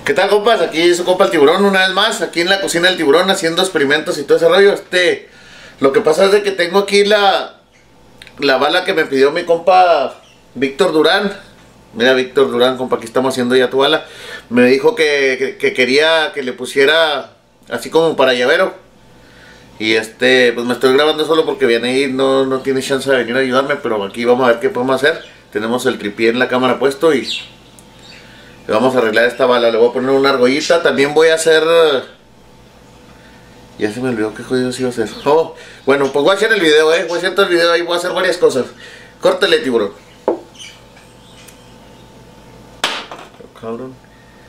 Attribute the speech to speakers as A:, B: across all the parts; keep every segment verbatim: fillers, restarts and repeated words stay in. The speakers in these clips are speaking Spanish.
A: ¿Qué tal, compas? Aquí su compa el Tiburón una vez más, aquí en la cocina del Tiburón haciendo experimentos y todo ese rollo. Este, lo que pasa es de que tengo aquí la la bala que me pidió mi compa Víctor Durán. Mira, Víctor Durán, compa, aquí estamos haciendo ya tu bala. Me dijo que, que, que quería que le pusiera así como para llavero. Y este, pues me estoy grabando solo porque viene ahí, no, no tiene chance de venir a ayudarme, pero aquí vamos a ver qué podemos hacer. Tenemos el tripié en la cámara puesto y vamos a arreglar esta bala. Le voy a poner una argollita. También voy a hacer... Ya se me olvidó qué jodidos iba a hacer. Oh, bueno, pues voy a hacer el video, eh. Voy a hacer todo el video ahí, voy a hacer varias cosas. Córtale, Tiburón. Cabrón.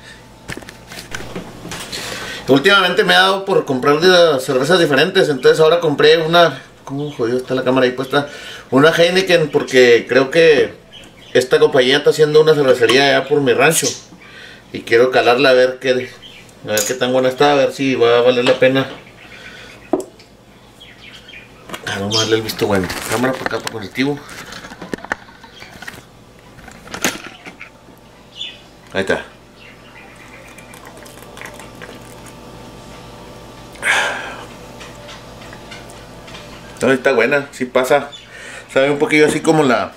A: Últimamente me ha dado por comprar cervezas diferentes. Entonces ahora compré una... ¿Cómo jodido está la cámara ahí puesta? Una Heineken, porque creo que esta compañía está haciendo una cervecería allá por mi rancho. Y quiero calarla a ver qué, a ver qué tan buena está, a ver si va a valer la pena. Ah, vamos a darle el visto bueno. Cámara para acá, para positivo. Ahí está. No, está buena, sí pasa. Sabe un poquillo así como la...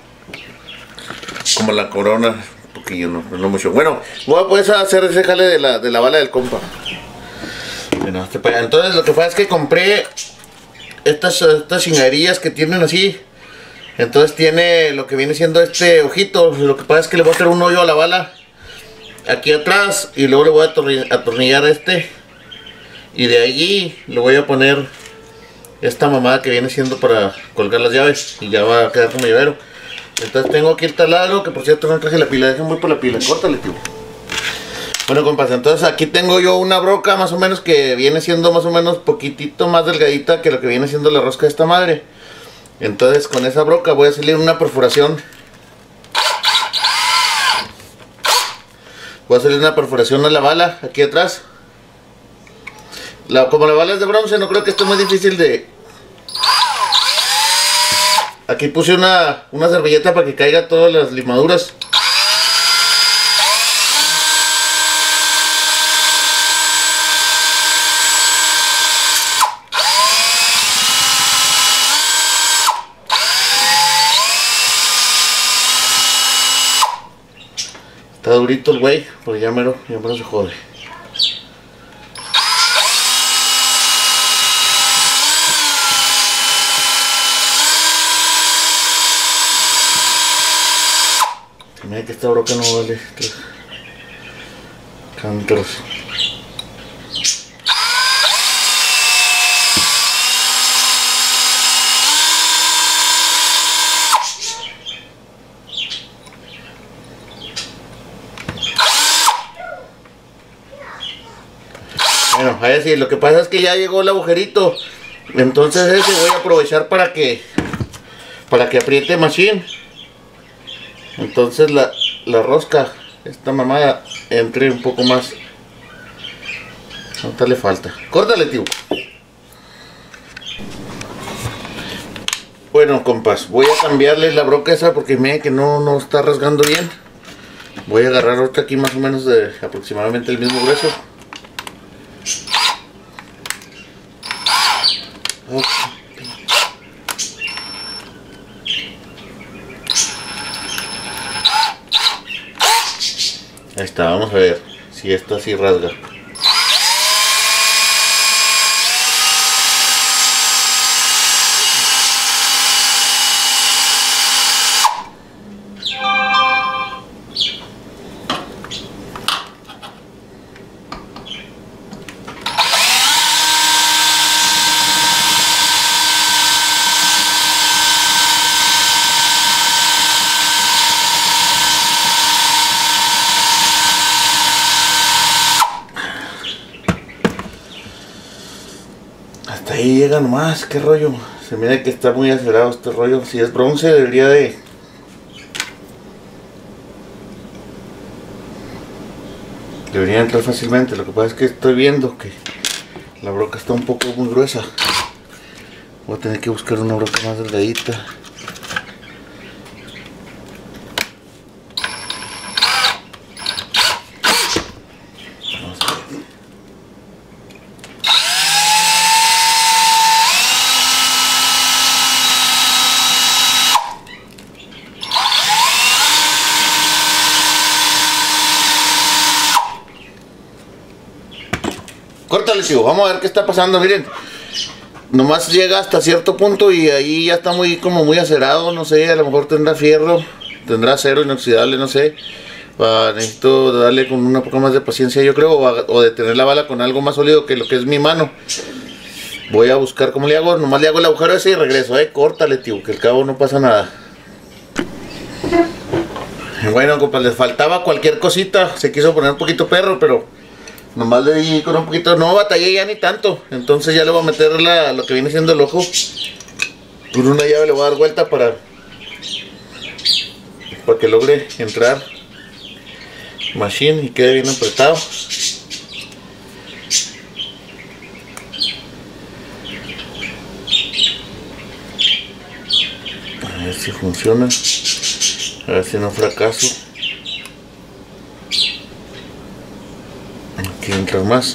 A: Como la Corona. Un poquillo, no, no mucho. Bueno, voy a poder hacer ese jale de la, de la bala del compa. Bueno, este para allá. Entonces lo que pasa es que compré estas, estas chingaderillas que tienen así. Entonces tiene lo que viene siendo este ojito. Lo que pasa es que le voy a hacer un hoyo a la bala aquí atrás y luego le voy a atornillar este. Y de allí le voy a poner esta mamada que viene siendo para colgar las llaves y ya va a quedar como llavero. Entonces tengo aquí el taladro, que por cierto no traje la pila, dejen muy por la pila, córtale, tío. Bueno, compas, entonces aquí tengo yo una broca más o menos que viene siendo más o menos poquitito más delgadita que lo que viene siendo la rosca de esta madre. Entonces con esa broca voy a salir una perforación. Voy a salir una perforación a la bala, aquí atrás. La, como la bala es de bronce, no creo que esté muy difícil de... Aquí puse una, una servilleta para que caiga todas las limaduras. Está durito el güey, pero ya mero, ya mero se jode. Mira que esta broca no vale tres cántaros. Bueno, ahí sí, lo que pasa es que ya llegó el agujerito. Entonces ese voy a aprovechar para que para que apriete machine. Entonces la, la rosca, esta mamada, entre un poco más. Ahorita le falta. Córtale, tío. Bueno, compas, voy a cambiarle la broca esa porque miren que no, no está rasgando bien. Voy a agarrar otra aquí más o menos de aproximadamente el mismo grueso. Okay. Ahí está, vamos a ver si esto así rasga. Hasta ahí llega nomás, qué rollo. Se mira que está muy acelerado este rollo. Si es bronce debería de... Debería entrar fácilmente. Lo que pasa es que estoy viendo que la broca está un poco muy gruesa. Voy a tener que buscar una broca más delgadita. Córtale, tío, vamos a ver qué está pasando, miren. Nomás llega hasta cierto punto y ahí ya está muy como muy acerado, no sé, a lo mejor tendrá fierro, tendrá acero inoxidable, no sé. Uh, necesito darle con una poco más de paciencia, yo creo, o, o detener la bala con algo más sólido que lo que es mi mano. Voy a buscar cómo le hago, nomás le hago el agujero ese y regreso, eh, córtale, tío, que al cabo no pasa nada. Bueno, compa, les faltaba cualquier cosita, se quiso poner un poquito perro, pero nomás le di con un poquito, no batallé ya ni tanto. Entonces ya le voy a meter la, lo que viene siendo el ojo. Con una llave le voy a dar vuelta para, para que logre entrar machine y quede bien apretado. A ver si funciona, a ver si no fracaso. Aquí entra más.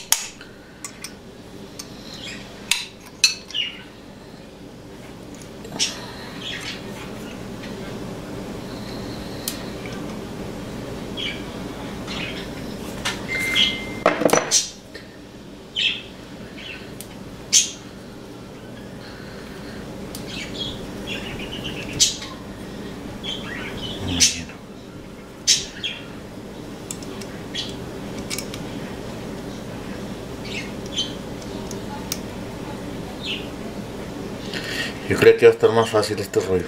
A: Yo creo que va a estar más fácil este rollo.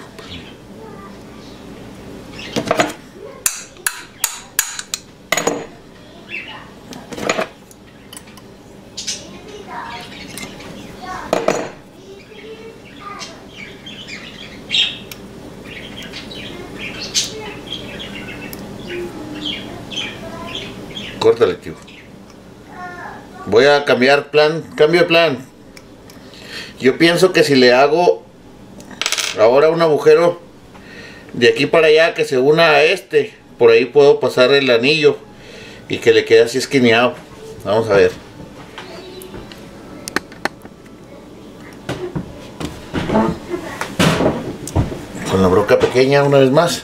A: Córtale, tío. Voy a cambiar plan, cambio de plan. Yo pienso que si le hago ahora un agujero de aquí para allá que se una a este, por ahí puedo pasar el anillo y que le quede así esquineado. Vamos a ver. Con la broca pequeña una vez más.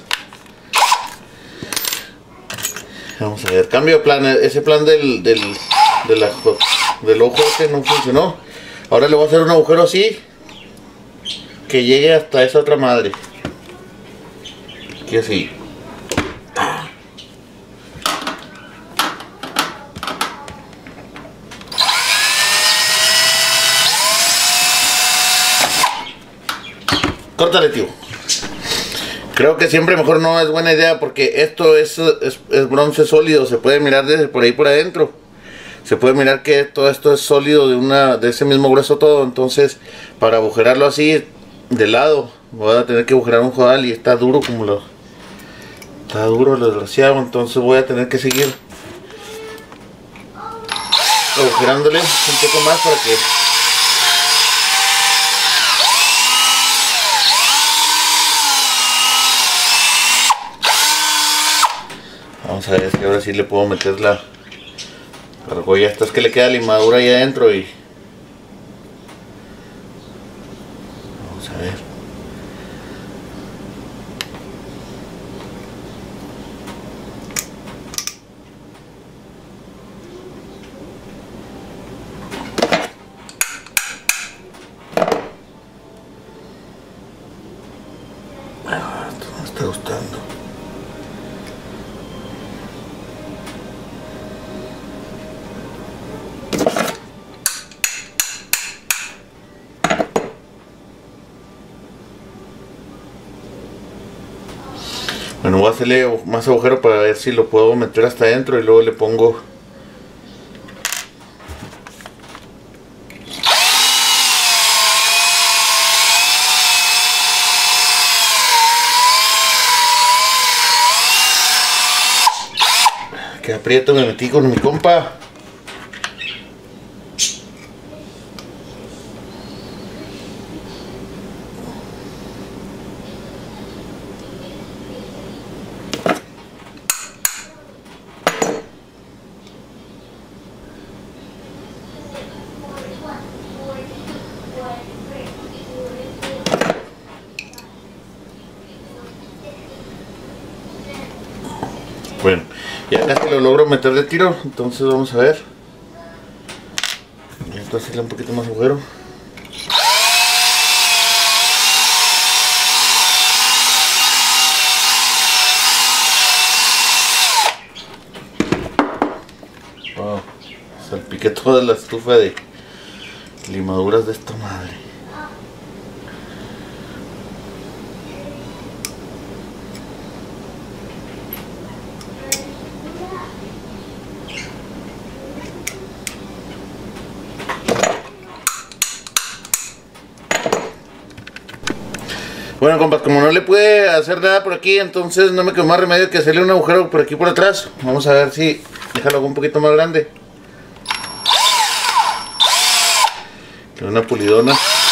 A: Vamos a ver, cambio de plan. Ese plan del, del, de la, del ojo ese no funcionó. Ahora le voy a hacer un agujero así que llegue hasta esa otra madre. Aquí así. Córtale, tío. Creo que siempre mejor no es buena idea porque esto es, es, es bronce sólido. Se puede mirar desde por ahí por adentro. Se puede mirar que todo esto es sólido de una de ese mismo grueso todo. Entonces para agujerarlo así de lado voy a tener que agujerar un jodal y está duro como lo está duro el desgraciado. Entonces voy a tener que seguir agujerándole un poco más para que vamos a ver si ahora sí le puedo meter la argolla. Esta es que le queda limadura ahí adentro y vamos a ver. Ah, esto no me está gustando. Bueno, voy a hacerle más agujero para ver si lo puedo meter hasta adentro y luego le pongo que aprieto, me metí con mi compa. Bueno, ya casi lo logro meter de tiro, entonces vamos a ver. para hacerle un poquito más agujero. Wow, salpiqué toda la estufa de limaduras de esta madre. Bueno, compas, como no le pude hacer nada por aquí, entonces no me quedó más remedio que hacerle un agujero por aquí por atrás. Vamos a ver si déjalo un poquito más grande. Una pulidona.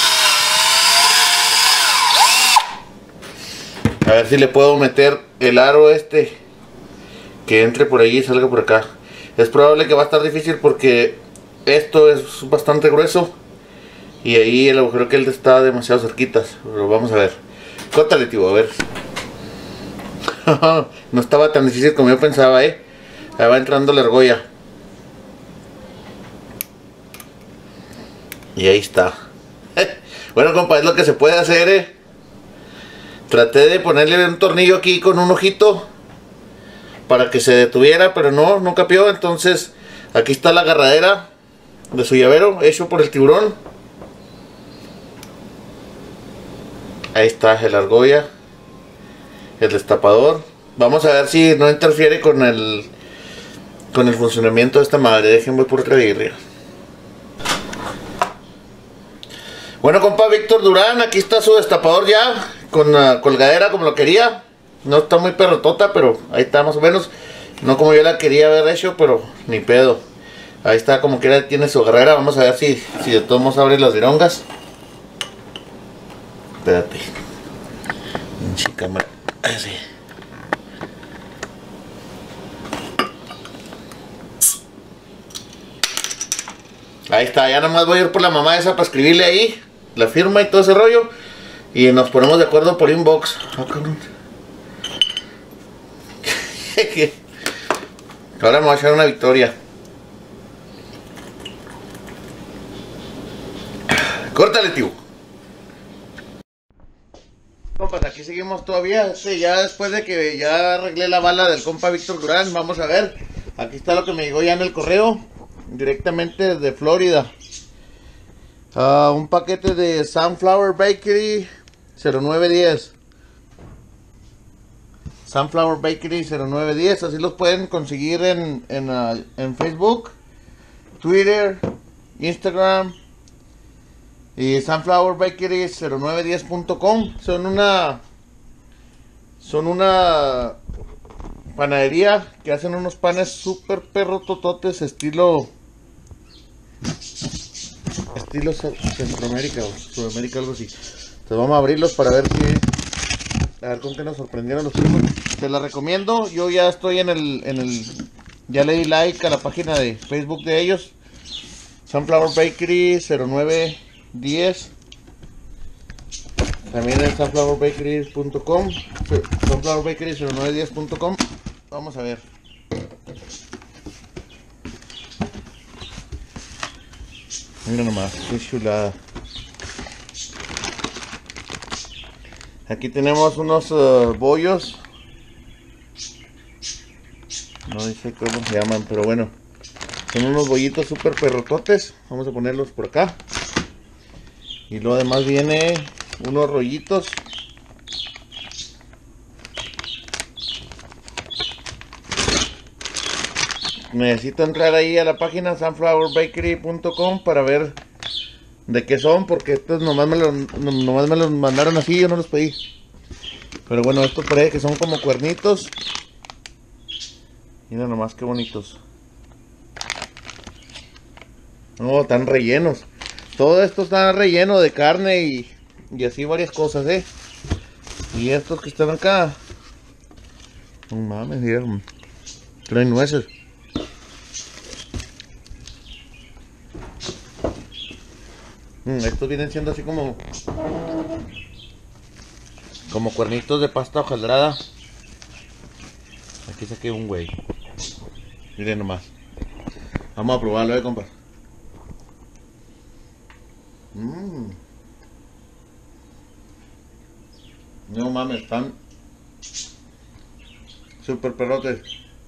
A: A ver si le puedo meter el aro este, que entre por ahí y salga por acá. Es probable que va a estar difícil porque esto es bastante grueso y ahí el agujero que él está demasiado cerquitas. Pero vamos a ver. Córtale, tío, a ver. No estaba tan difícil como yo pensaba, eh. Ahí va entrando la argolla. Y ahí está. Bueno, compa, es lo que se puede hacer, eh. Traté de ponerle un tornillo aquí con un ojito para que se detuviera, pero no, no capió. Entonces, aquí está la agarradera de su llavero, hecho por el tiburón. Ahí está el argolla, el destapador. Vamos a ver si no interfiere con el con el funcionamiento de esta madre. Déjenme por otra birria. Bueno, compa Víctor Durán, aquí está su destapador ya, con la colgadera como lo quería. No está muy perrotota, pero ahí está más o menos. No como yo la quería haber hecho, pero ni pedo. Ahí está, como quiera tiene su agarrera. Vamos a ver si, si de todos modos abre las virongas. Espérate. Cámara. Así. Ahí está, ya nomás voy a ir por la mamá esa para escribirle ahí la firma y todo ese rollo. Y nos ponemos de acuerdo por inbox. Oh, cabrón. Ahora me voy a echar una victoria. Córtale, tío. Compas, aquí seguimos todavía. Sí, ya después de que ya arreglé la bala del compa Víctor Durán. Vamos a ver. Aquí está lo que me llegó ya en el correo, directamente desde Florida. Uh, un paquete de Sunflower Bakery cero nueve diez. Sunflower Bakery cero nueve diez. Así los pueden conseguir en, en, uh, en Facebook, Twitter, Instagram. Y Sunflower Bakery cero nueve diez punto com. Son una Son una panadería que hacen unos panes super perro tototes estilo Estilo Centroamérica o Sudamérica, algo así. Entonces vamos a abrirlos para ver si, a ver con qué nos sorprendieron los chicos. Se la recomiendo. Yo ya estoy en el, en el ya le di like a la página de Facebook de ellos, Sunflower Bakery cero nueve diez. También en sunflower bakery punto com, sunflower bakery cero nueve diez punto com. Vamos a ver. Mira nomás, qué chulada. Aquí tenemos unos uh, bollos. No dice cómo se llaman, pero bueno. Son unos bollitos super perrototes. Vamos a ponerlos por acá. Y luego además viene unos rollitos. Necesito entrar ahí a la página sunflower bakery punto com para ver de qué son, porque estos nomás me, los, nomás me los mandaron así, yo no los pedí. Pero bueno, estos parece que son como cuernitos. Mira nomás qué bonitos. No, están rellenos. Todo esto está relleno de carne y, y así varias cosas, eh. Y estos que están acá, no mames, mira, traen nueces. Mm, estos vienen siendo así como Como cuernitos de pasta hojaldrada. Aquí saqué un güey. Miren nomás. Vamos a probarlo, eh, compa. Mmm. No mames, están super perrotes.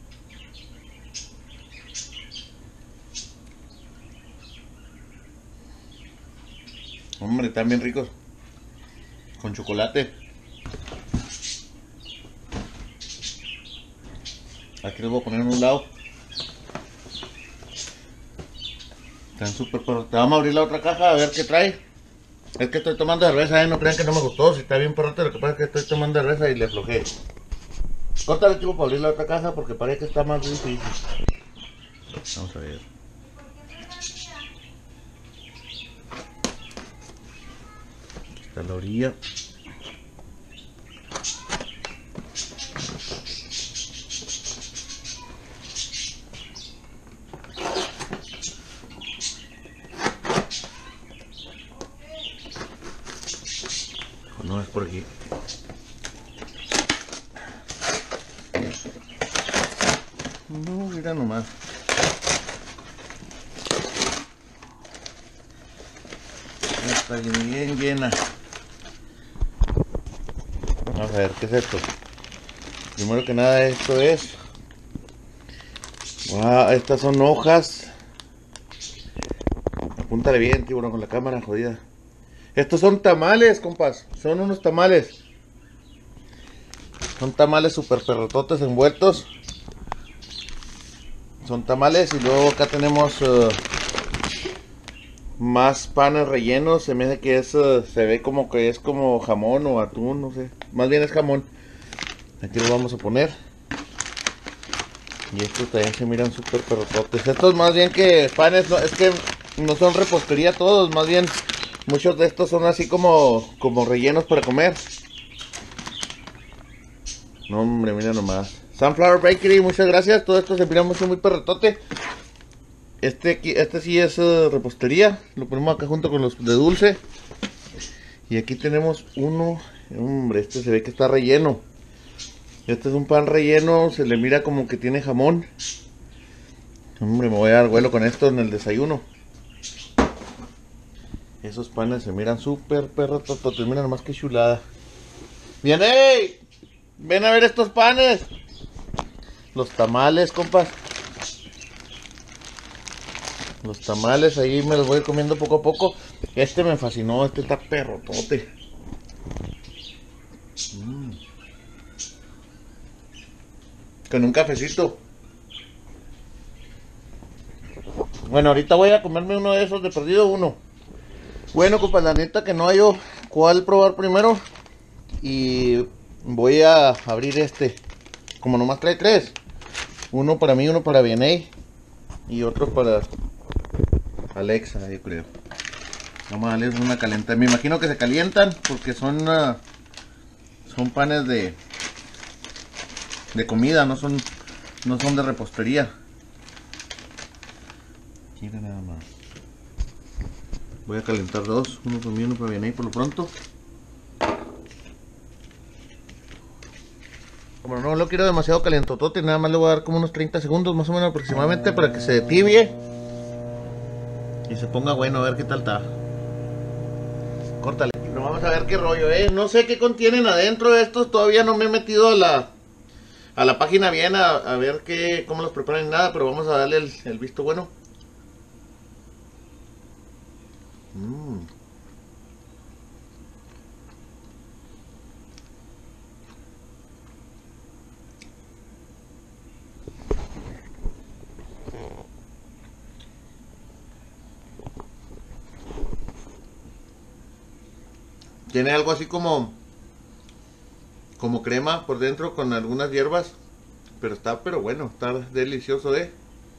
A: Hombre, están bien ricos. Con chocolate. Aquí los voy a poner en un lado. Están súper perrotes. Vamos a abrir la otra caja a ver qué trae. Es que estoy tomando cerveza, ¿eh? No crean que no me gustó. Si está bien perrote, lo que pasa es que estoy tomando cerveza y le aflojé. Córtale, chico, para abrir la otra caja porque parece que está más difícil. Vamos a ver. Aquí está la orilla. No es por aquí. No, mira nomás. Está bien llena. Vamos a ver qué es esto. Primero que nada, esto es. Wow, estas son hojas. Apúntale bien, tiburón, con la cámara jodida. Estos son tamales, compas. Son unos tamales. Son tamales super perrototes envueltos. Son tamales y luego acá tenemos uh, más panes rellenos. Se me hace que es, uh, se ve como que es como jamón o atún, no sé. Más bien es jamón. Aquí lo vamos a poner. Y estos también se miran super perrototes. Estos más bien que panes, no, es que no son repostería todos, más bien muchos de estos son así como, como rellenos para comer. No, hombre, mira nomás. Sunflower Bakery, muchas gracias. Todo esto se mira mucho muy perrotote. Este aquí, este sí es uh, repostería. Lo ponemos acá junto con los de dulce. Y aquí tenemos uno. Hombre, este se ve que está relleno. Este es un pan relleno. Se le mira como que tiene jamón. Hombre, me voy a dar vuelo con esto en el desayuno. Esos panes se miran súper perrotototes. Mira nomás que chulada. ¡Bien, ey! Ven a ver estos panes. Los tamales, compas. Los tamales ahí me los voy comiendo poco a poco. Este me fascinó, este está perrotote. Mm. Con un cafecito. Bueno, ahorita voy a comerme uno de esos, de perdido uno. Bueno, compas, la neta que no hay yo cuál probar primero. Y voy a abrir este. Como nomás trae tres. Uno para mí, uno para Vianey. Y otro para Alexa, yo creo. Vamos a darles una calentada. Me imagino que se calientan porque son uh, son panes de de comida, no son no son de repostería. Mira nada más. Voy a calentar dos, uno para mí, uno para Vianey por lo pronto. Como no lo quiero demasiado calentotote, nada más le voy a dar como unos treinta segundos más o menos aproximadamente para que se tibie y se ponga bueno, a ver qué tal está. Córtale. No, vamos a ver qué rollo, eh. No sé qué contienen adentro de estos, todavía no me he metido a la a la página bien a, a ver qué cómo los preparan ni nada, pero vamos a darle el, el visto bueno. Mm. Tiene algo así como como crema por dentro con algunas hierbas, pero está pero bueno, está delicioso, eh.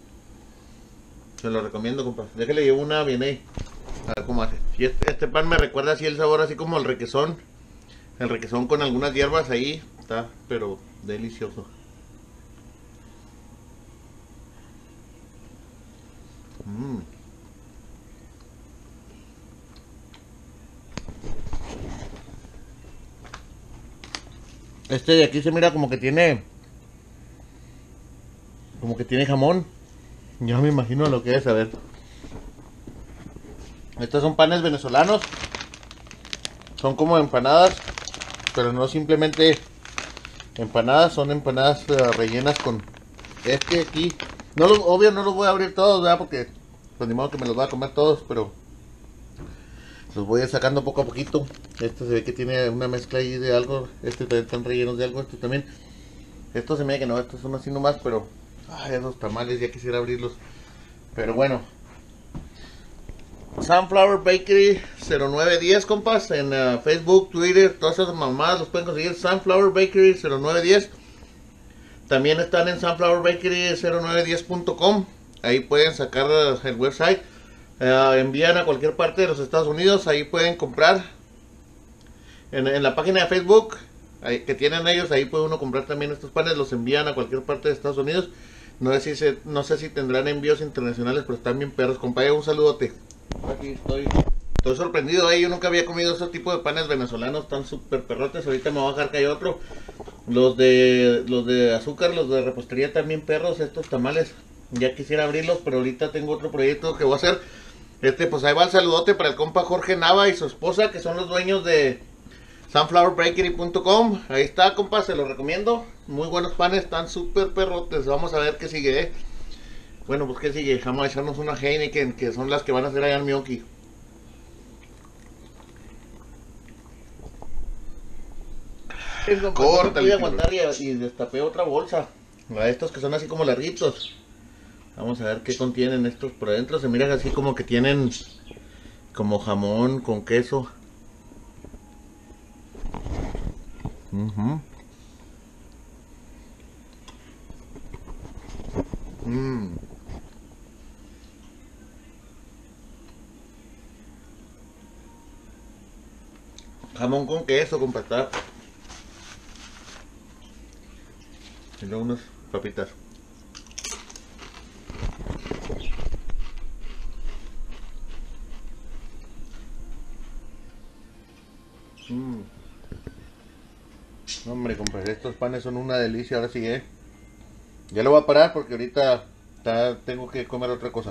A: Se lo recomiendo, compa. Déjale llevo una Vianey. A ver cómo hace. Y este, este pan me recuerda así el sabor así como el requesón. El requesón con algunas hierbas ahí. Está pero delicioso. Mm. Este de aquí se mira como que tiene como que tiene jamón. Ya me imagino lo que es, a ver. Estos son panes venezolanos. Son como empanadas, pero no simplemente empanadas, son empanadas uh, rellenas con este aquí. No los, obvio no los voy a abrir todos, ¿verdad? Porque pues ni modo que me los voy a comer todos, pero los voy a ir sacando poco a poquito. Este se ve que tiene una mezcla ahí de algo. Este también están rellenos de algo, este también. Estos se me ve que no, estos son así nomás, pero ay, esos tamales ya quisiera abrirlos. Pero bueno. Sunflower Bakery cero nueve diez, compas, en uh, Facebook, Twitter, todas esas mamadas los pueden conseguir. Sunflower Bakery cero nueve diez. También están en sunflower bakery cero nueve diez punto com. Ahí pueden sacar uh, el website. Uh, envían a cualquier parte de los Estados Unidos. Ahí pueden comprar. En, en la página de Facebook ahí, que tienen ellos, ahí puede uno comprar también estos panes. Los envían a cualquier parte de Estados Unidos. No sé si, se, no sé si tendrán envíos internacionales, pero están bien perros. Compadre, un saludote. Aquí estoy. Estoy sorprendido, eh. Yo nunca había comido ese tipo de panes venezolanos tan super perrotes. Ahorita me voy a dejar que hay otro. Los de los de azúcar, los de repostería también perros, estos tamales. Ya quisiera abrirlos, pero ahorita tengo otro proyecto que voy a hacer. Este, pues ahí va el saludote para el compa Jorge Nava y su esposa, que son los dueños de sunflower bakery punto com. Ahí está, compa, se los recomiendo. Muy buenos panes, están súper perrotes. Vamos a ver qué sigue, eh. Bueno, pues qué sigue. Vamos a echarnos una Heineken, que son las que van a hacer allá en Milwaukee. Corta, no pude aguantar y, y destapé otra bolsa. A estos que son así como larguitos. Vamos a ver qué contienen estos por adentro. Se miran así como que tienen como jamón con queso. Uh-huh. Mm. Jamón con queso, con patada. Y luego unas papitas. Mm. Hombre, compadre, estos panes son una delicia. Ahora sí, eh. Ya lo voy a parar porque ahorita ta, tengo que comer otra cosa.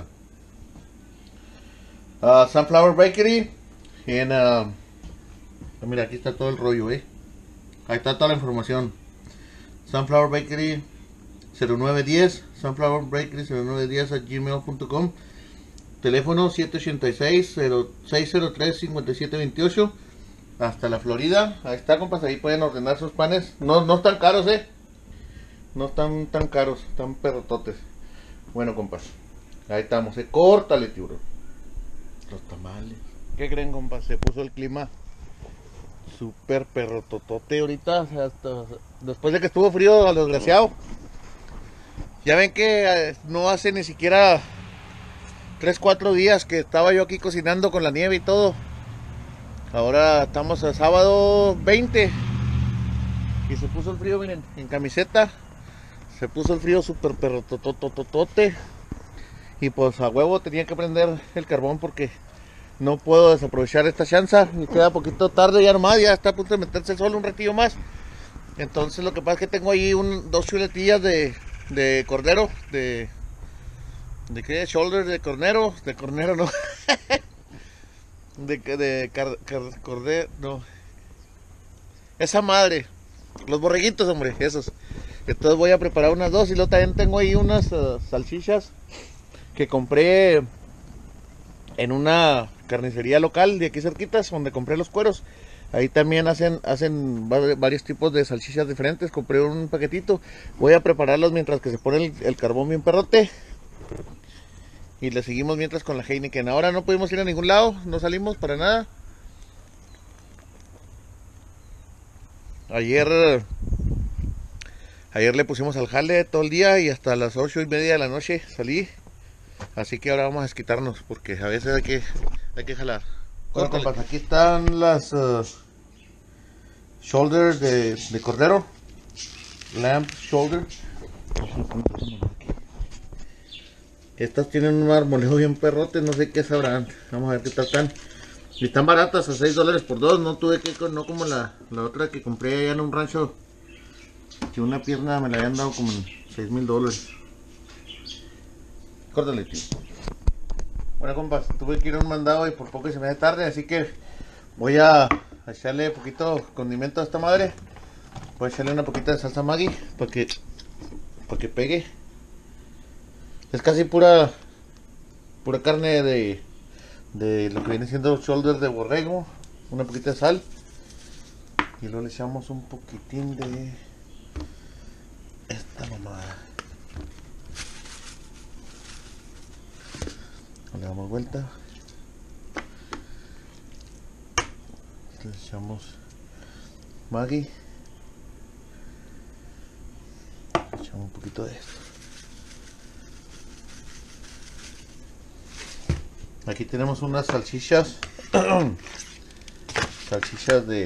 A: Uh, Sunflower Bakery. En, uh, mira, aquí está todo el rollo, eh. Ahí está toda la información. Sunflower Bakery cero nueve diez, Sunflower Bakery cero nueve diez a gmail punto com. Teléfono siete ocho seis, seis cero tres, cinco siete dos ocho. Hasta la Florida. Ahí está, compas, ahí pueden ordenar sus panes. No, no están caros, eh. No están tan caros, están perrototes. Bueno, compas, ahí estamos, eh. Córtale, tiburón. Los tamales. ¿Qué creen, compas? Se puso el clima súper perrototote ahorita, o sea, hasta después de que estuvo frío a lo desgraciado. Ya ven que no hace ni siquiera tres cuatro días que estaba yo aquí cocinando con la nieve y todo. Ahora estamos a sábado veinte y se puso el frío, miren, en camiseta. Se puso el frío súper perrotototote. Y pues a huevo tenía que prender el carbón porque no puedo desaprovechar esta chance. Me queda poquito tarde ya nomás, ya está a punto de meterse el sol un ratillo más. Entonces lo que pasa es que tengo ahí un, dos chuletillas de, de cordero, de... ¿De qué? Shoulder de cornero, de cornero no. de de car, car, cordero, no. Esa madre, los borreguitos, hombre, esos. Entonces voy a preparar unas dos y luego también tengo ahí unas uh, salchichas que compré en una carnicería local de aquí cerquitas, donde compré los cueros. Ahí también hacen hacen varios tipos de salchichas diferentes. Compré un paquetito. Voy a prepararlos mientras que se pone el, el carbón bien perrote. Y le seguimos mientras con la Heineken. Ahora no pudimos ir a ningún lado, no salimos para nada. Ayer Ayer le pusimos al jale todo el día y hasta las ocho y media de la noche salí. Así que ahora vamos a desquitarnos porque a veces hay que, hay que jalar. Bueno, compas, aquí están las uh, shoulders de, de cordero. Lamb shoulder. Estas tienen un marmoleo bien perrote, no sé qué sabrán. Vamos a ver qué tal están. Y están baratas, a seis dólares por dos. No tuve que, no como la, la otra que compré allá en un rancho, que una pierna me la habían dado como en seis mil dólares. Córtale, tío. Bueno, compas, tuve que ir a un mandado y por poco se me hace tarde, así que voy a echarle poquito condimento a esta madre. Voy a echarle una poquita de salsa Maggi para que, para que pegue. Es casi pura pura carne de, de lo que viene siendo shoulder de borrego. Una poquita de sal. Y luego le echamos un poquitín de esta mamada. Le damos vuelta. Le echamos Maggi. Le echamos un poquito de esto. Aquí tenemos unas salchichas. Salchichas de...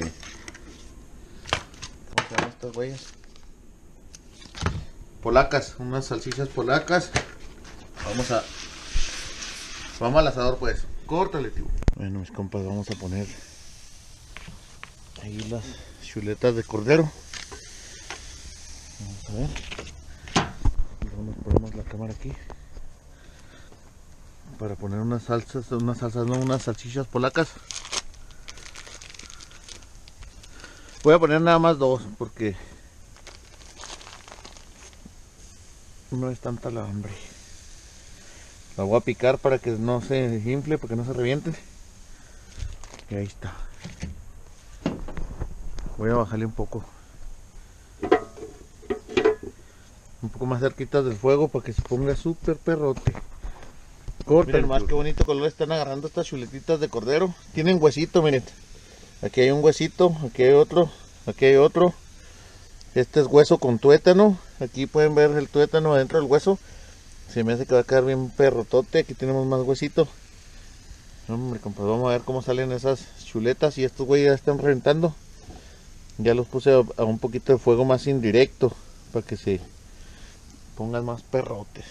A: ¿Cómo se llaman estas güeyes? Polacas. Unas salchichas polacas. Vamos a... Vamos al asador pues. Córtale, tío. Bueno, mis compas, vamos a poner ahí las chuletas de cordero. Vamos a ver. Luego nos ponemos la cámara aquí para poner unas salsas, unas salsas, no, unas salchichas polacas. Voy a poner nada más dos porque no es tanta la hambre. La voy a picar para que no se infle, para que no se reviente. Y ahí está. Voy a bajarle un poco. Un poco más cerquita del fuego para que se ponga súper perrote. Corta. Miren más qué bonito color están agarrando estas chuletitas de cordero. Tienen huesito, miren. Aquí hay un huesito, aquí hay otro, aquí hay otro. Este es hueso con tuétano. Aquí pueden ver el tuétano adentro del hueso. Se me hace que va a quedar bien perrotote. Aquí tenemos más huesito. Hombre, compadre, vamos a ver cómo salen esas chuletas. Y estos güeyes ya están reventando. Ya los puse a, a un poquito de fuego más indirecto para que se pongan más perrotes.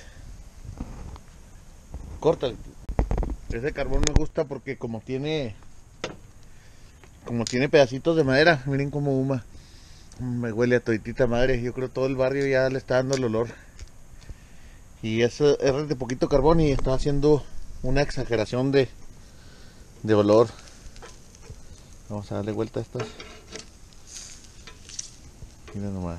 A: Córtale. Ese carbón me gusta porque como tiene como tiene pedacitos de madera, miren cómo huma. Me huele a toditita madre. Yo creo todo el barrio ya le está dando el olor. Y es, es de poquito carbón y está haciendo una exageración de, de olor. Vamos a darle vuelta a estas. Miren nomás.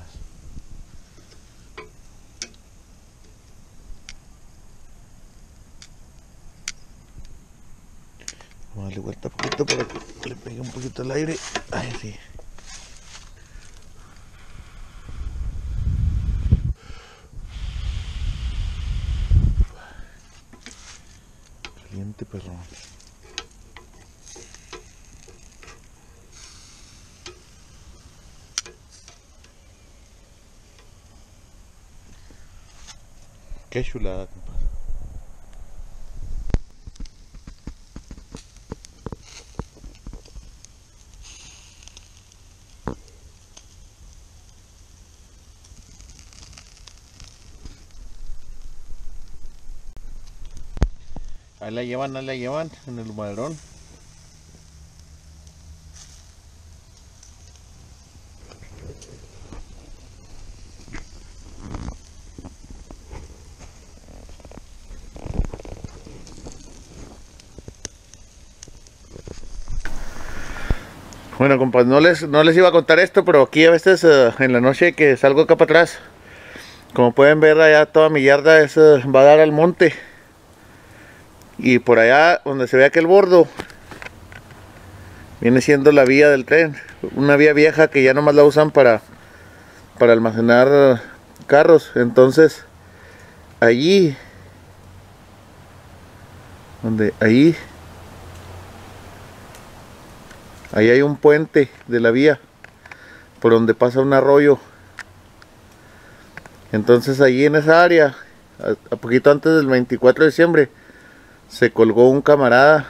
A: Vamos a darle vuelta un poquito para que le pegue un poquito el aire. Ay, sí. Caliente, perrón. Qué chulada, compadre. Ahí la llevan, ahí la llevan en el madrón. Bueno, compadre, no les, no les iba a contar esto, pero aquí a veces uh, en la noche que salgo acá para atrás, como pueden ver allá toda mi yarda es, uh, va a dar al monte. Y por allá donde se ve aquel bordo, viene siendo la vía del tren. Una vía vieja que ya nomás la usan para, para almacenar uh, carros. Entonces, allí, donde, ahí, ahí hay un puente de la vía, por donde pasa un arroyo. Entonces allí en esa área, a, a poquito antes del veinticuatro de diciembre, se colgó un camarada.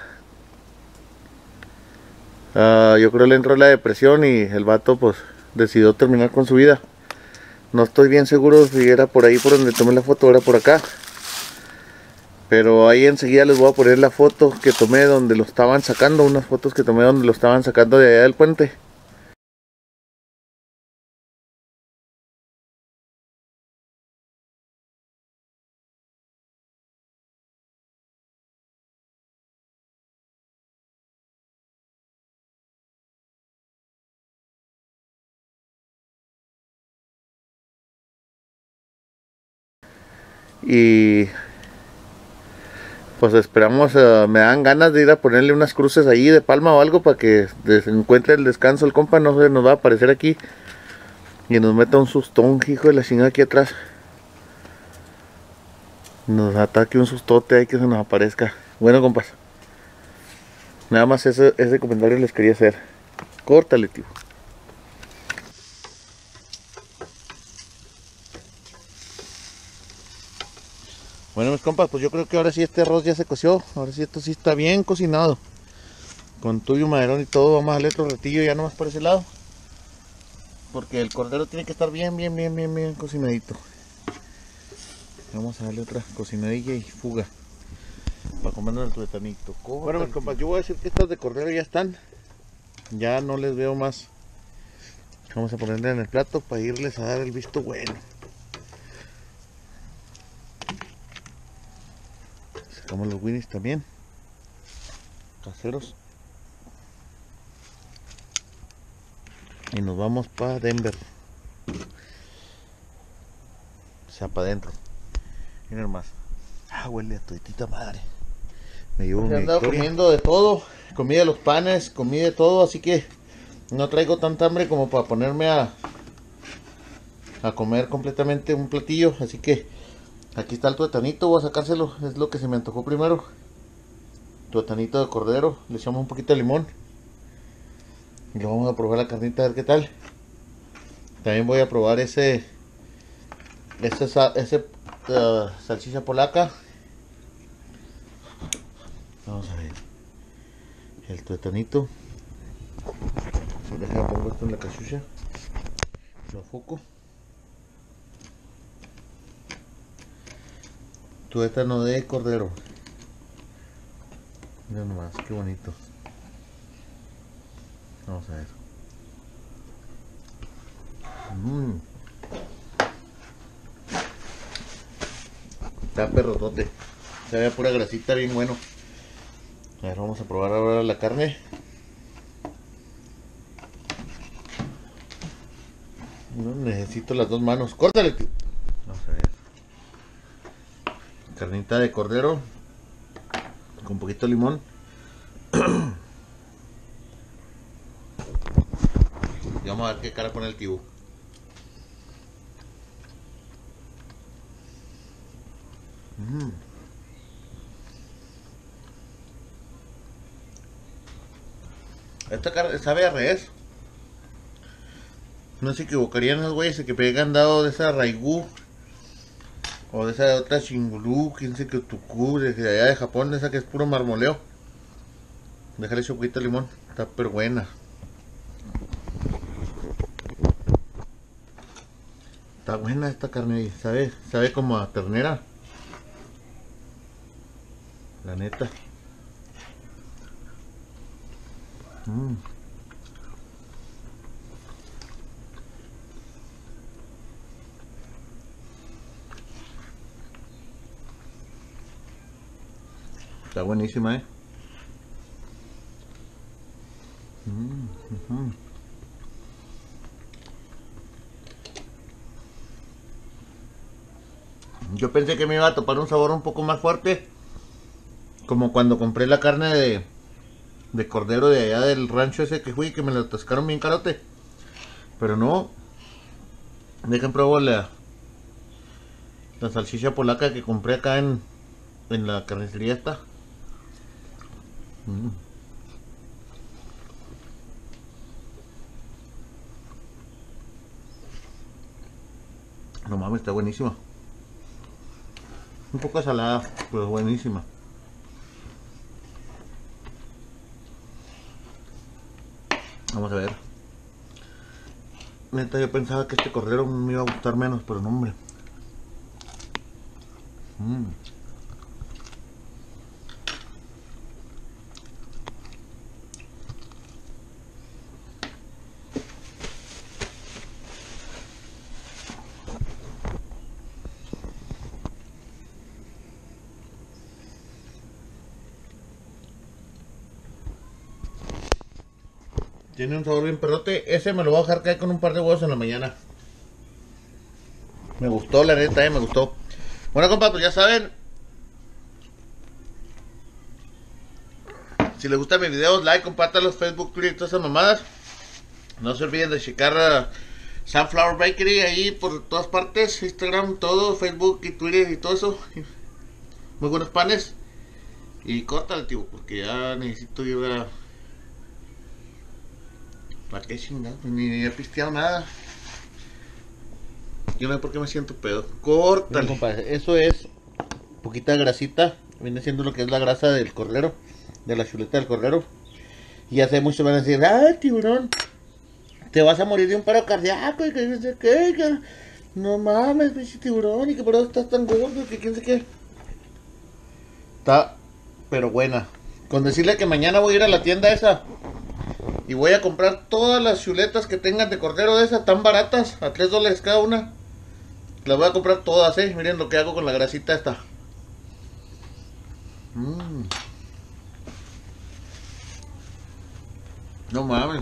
A: Uh, yo creo le entró la depresión y el vato pues decidió terminar con su vida. No estoy bien seguro si era por ahí por donde tomé la foto, era por acá. Pero ahí enseguida les voy a poner la foto que tomé donde lo estaban sacando, unas fotos que tomé donde lo estaban sacando de allá del puente. Y pues esperamos, uh, me dan ganas de ir a ponerle unas cruces ahí de palma o algo para que se encuentre el descanso el compa, no se nos va a aparecer aquí y nos meta un sustón, hijo de la chingada, aquí atrás. Nos ataque un sustote ahí que se nos aparezca. Bueno, compas, nada más ese, ese comentario les quería hacer. Córtale, tío. Bueno, mis compas, pues yo creo que ahora sí este arroz ya se coció. Ahora sí esto sí está bien cocinado. Con tuyo, maderón y todo. Vamos a darle otro ratillo ya nomás por ese lado. Porque el cordero tiene que estar bien, bien, bien, bien, bien cocinadito. Vamos a darle otra cocinadilla y fuga. Para comernos el tuetanito. Bueno, mis compas, yo voy a decir que estas de cordero ya están. Ya no les veo más. Vamos a ponerle en el plato para irles a dar el visto bueno. Sacamos los winnies también, caseros, y nos vamos para Denver, o sea, para adentro. Miren más. Ah, huele a toditita madre. Me llevo mi andado comiendo de todo, comí de los panes, comí de todo, así que no traigo tanta hambre como para ponerme a a comer completamente un platillo, así que aquí está el tuetanito, voy a sacárselo, es lo que se me antojó primero. Tuetanito de cordero, le echamos un poquito de limón. Y lo vamos a probar la carnita a ver qué tal. También voy a probar ese ese, ese uh, salchicha polaca. Vamos a ver el tuetanito. Déjame pongo esto en la cachucha. Lo foco. Tuétano de cordero. Mira nomás, qué bonito. Vamos a ver. Mmm. Está perrotote. Se ve pura grasita, bien bueno. A ver, vamos a probar ahora la carne. No necesito las dos manos. Córtale, tío. Vamos a ver. Carnita de cordero con un poquito de limón. Y vamos a ver qué cara pone el tibú. Mm. Esta carne sabe a res. No se equivocarían los güeyes que pegan dado de esa raigú o de esa otra chingulú, quién sé qué tucú, de allá de Japón, esa que es puro marmoleo. Déjale un poquito de limón, está pero buena. Está buena esta carne, sabe, sabe como a ternera. La neta. Mm. Está buenísima, eh. Mm, uh-huh. Yo pensé que me iba a topar un sabor un poco más fuerte, como cuando compré la carne de, de cordero de allá del rancho ese que fui, que me lo atascaron bien carote. Pero no. Dejen probar la, la salchicha polaca que compré acá en, en la carnicería esta. Mm. No mames, está buenísima. Un poco salada, pero buenísima. Vamos a ver. Neta, yo pensaba que este cordero me iba a gustar menos, pero no, hombre. Mm. Tiene un sabor bien perrote. Ese me lo voy a dejar caer con un par de huevos en la mañana. Me gustó, la neta, eh, me gustó. Bueno, compa, pues ya saben. Si les gustan mis videos, like, compártanlos, Facebook, Twitter y todas esas mamadas. No se olviden de checar a Sunflower Bakery ahí por todas partes, Instagram, todo, Facebook y Twitter y todo eso. Muy buenos panes. Y córtale, tío, porque ya necesito ir a... ¿Para qué chingada? Ni, ni he pisteado nada. Yo no sé por qué me siento pedo. Córtale.
B: Bien, compadre, eso es poquita grasita. Viene siendo lo que es la grasa del cordero, de la chuleta del cordero. Y ya sé, muchos van a decir, ay, tiburón, te vas a morir de un paro cardíaco y que no sé qué, que no mames, pinche tiburón, y que por eso estás tan gordo, que quién sé qué. Está, pero buena. Con decirle que mañana voy a ir a la tienda esa y voy a comprar todas las chuletas que tengan de cordero de esas, tan baratas, a tres dólares cada una. Las voy a comprar todas, eh. Miren lo que hago con la grasita esta. Mmm. No mames.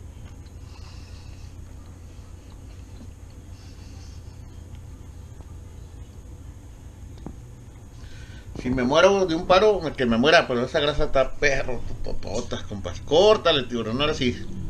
B: Si me muero de un paro, que me muera, pero esa grasa está perro, tototas, compas. Córtale, tiburón, ahora sí.